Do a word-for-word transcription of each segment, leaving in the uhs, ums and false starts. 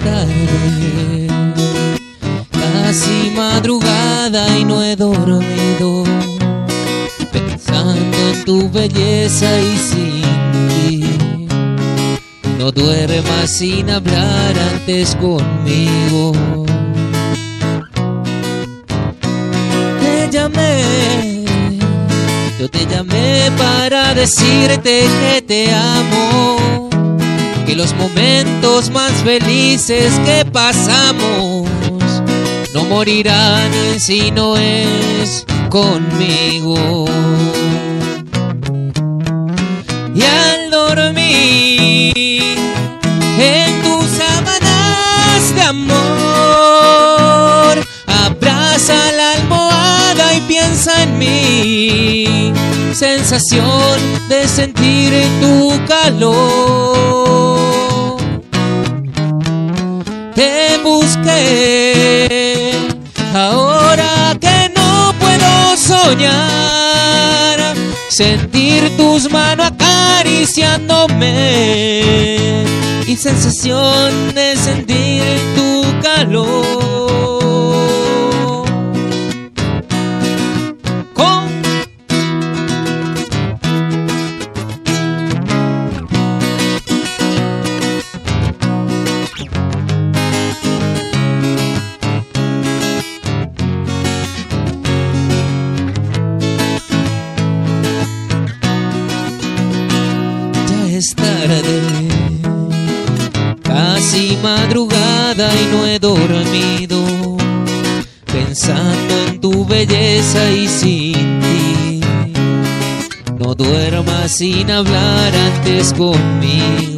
tarde, casi madrugada y no he dormido, pensando en tu belleza y sin ti. No duermas sin hablar antes conmigo. Te llamé, yo te llamé para decirte que te amo, que los momentos más felices que pasamos no morirán si no es conmigo. Y al dormir en tus sábanas de amor, abraza la almohada y piensa en mí, sensación de sentir tu calor. Te busqué, ahora que no puedo soñar, sentir tus manos acariciándome y sensación de sentir tu calor. Con es tarde, casi madrugada y no he dormido, pensando en tu belleza y sin ti. No duermas sin hablar antes conmigo.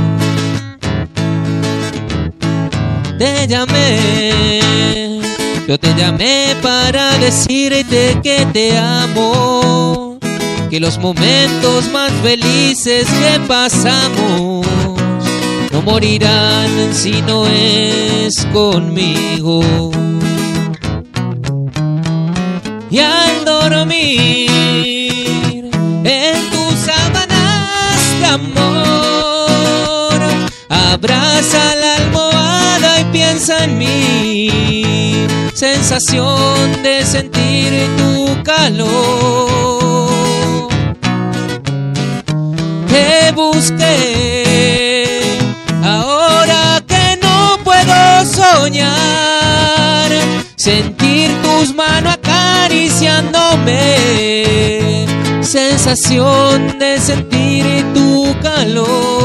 Te llamé, yo te llamé para decirte que te amo, que los momentos más felices que pasamos no morirán si no es conmigo. Y al dormir en tus sábanas de amor, abraza la almohada y piensa en mí, sensación de sentir tu calor. Te busqué, ahora que no puedo soñar, sentir tus manos acariciándome, sensación de sentir tu calor.